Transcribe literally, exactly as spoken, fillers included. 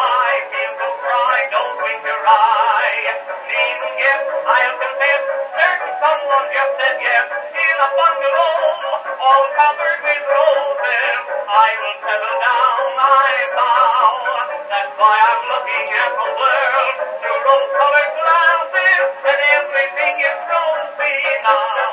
I feel so dry, don't wink your eye. Needn't guess, I'll confess, certain someone just said yes. In a bungalow, all covered with roses, I will settle down, I vow. That's why I'm looking at the world through rose-colored glasses, and everything is rosy now.